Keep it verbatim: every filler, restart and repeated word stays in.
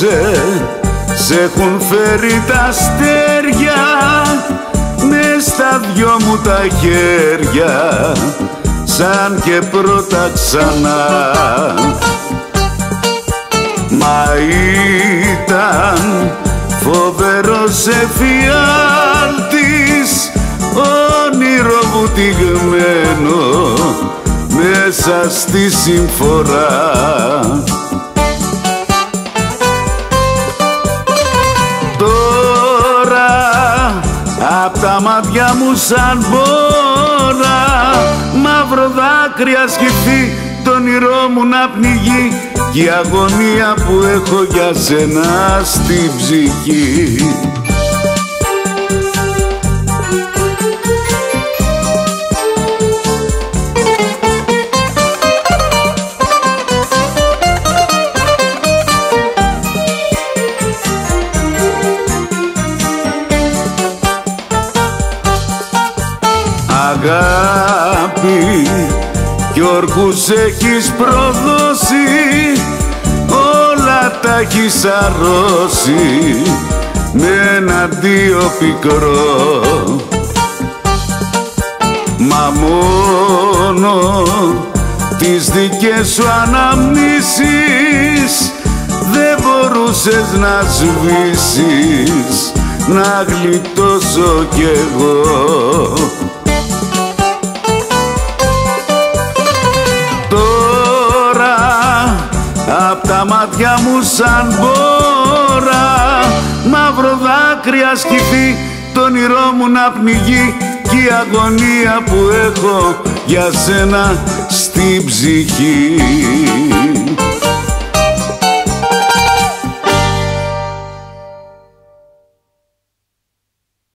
απόψε σ' έχουν φέρει τα αστέρια μες στα δυο μου τα χέρια σαν και πρώτα ξανά. Μα ήταν φοβερός εφιάλτης, όνειρο βουτυγμένο μέσα στη συμφορά. Τώρα απ' τα μάτια μου σαν μπόρα μαύρο δάκρυ ασκηθεί το όνειρό μου να πνιγεί κι η αγωνία που έχω για σένα στην ψυχή. Αγάπη κι όρκους έχεις προδώσει, όλα τα έχεις αρρώσει με ένα αντίο πικρό. Μα μόνο τις δικές σου αναμνήσεις δεν μπορούσες να σβήσεις, να γλιτώσω κι εγώ. Τώρα απ' τα μάτια μου σαν μπόρα μαύρο δάκρυ ασκηθεί το όνειρό μου να πνιγεί κι η αγωνία που έχω για σένα στην ψυχή.